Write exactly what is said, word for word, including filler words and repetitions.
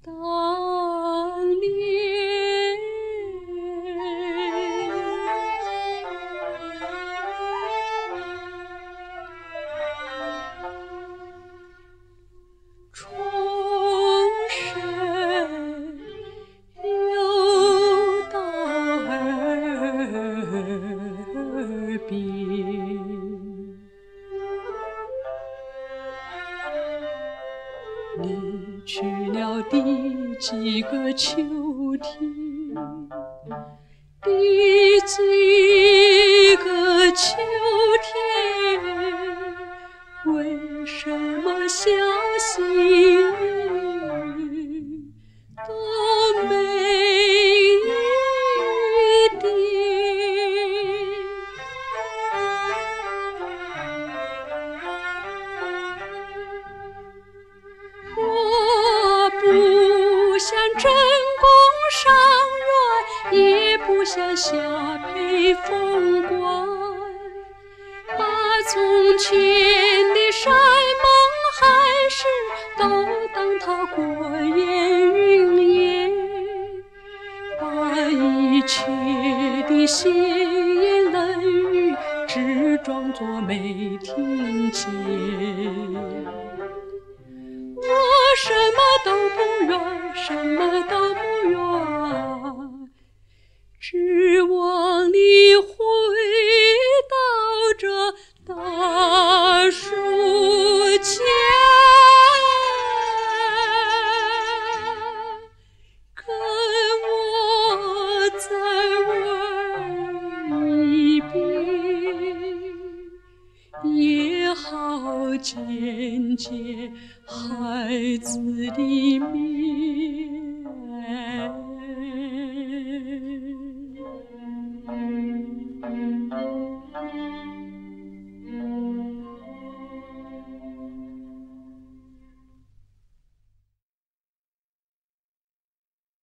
当年重生又到耳边，你去了第几个秋天，第几个秋天，为什么消息都没一点？我不想真功上元，也不想下配封官，把从前的山盟海誓都当它过眼云烟，把一切的闲言冷语只装作没听见。我什么都不愿，什么都不愿，只望你回到这大树前，跟我再问一遍，也好见见孩子的面。